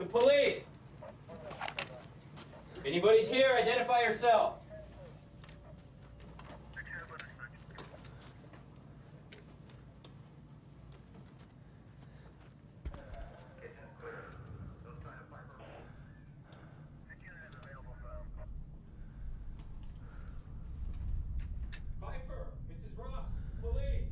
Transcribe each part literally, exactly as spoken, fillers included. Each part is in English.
police. If anybody's here, identify yourself. Pfeiffer, Missus Ross, police.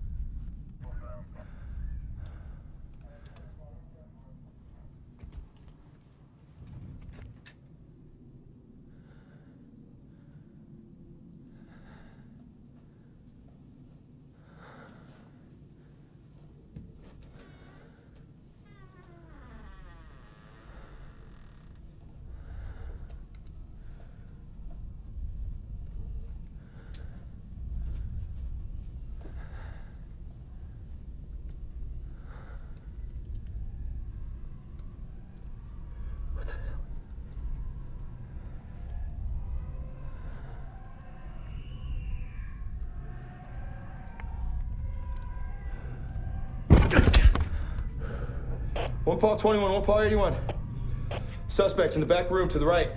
One Paul twenty-one, one Paul eighty-one. Suspects in the back room to the right.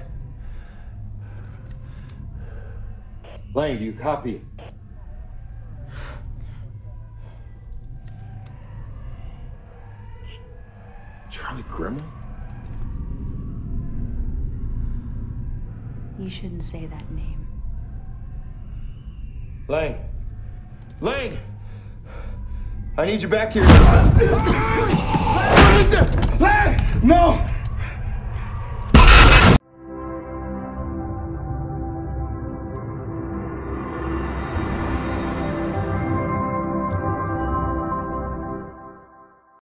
Lang, do you copy? Charlie Grimmel? You shouldn't say that name. Lang. Lang! I need you back here. Lang! No!